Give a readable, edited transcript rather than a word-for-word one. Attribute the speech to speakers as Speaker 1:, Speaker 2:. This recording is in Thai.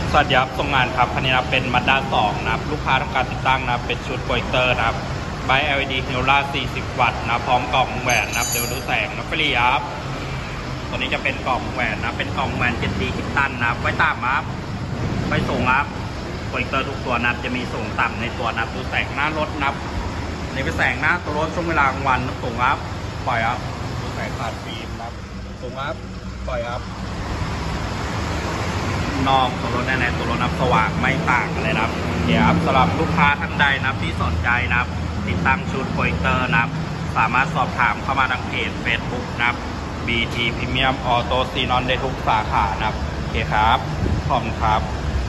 Speaker 1: สวัสดีครับส่งงานครับคันนี้นะเป็นมาด้า2นะครับลูกค้าต้องการติดตั้งนะเป็นชุดโปรเจคเตอร์นะครับไบ LED ฮิลล่า40 วัตต์นะพร้อมกล่องแหวนนะเดี๋ยวดูแสงนะฟรีครับตัวนี้จะเป็นกล่องแหวนนะเป็นกล่องแหวน 7D คิดตันนะไว้ตามครับไว้ส่งครับโปรเจคเตอร์ทุกตัวนะจะมีส่งต่ำในตัวนะดูแสงหน้ารถนะนี่เป็นแสงหน้าตัวรถช่วงเวลากลางวันนะส่งครับปล่อยครับดูแสงขาดฟิล์มนะส่งครับปล่อยครับนอกตัวรถในตัวรถนับสว่างไม่ต่างเลยนะครับเดี๋ยวสำหรับลูกค้าท่านใดนะที่สนใจนะติดตั้งชุดโปรเจคเตอร์นะสามารถสอบถามเข้ามาทางเพจ Facebook นะ BT Premium Auto Xenon ได้ทุกสาขานะโอเคครับขอบคุณครับ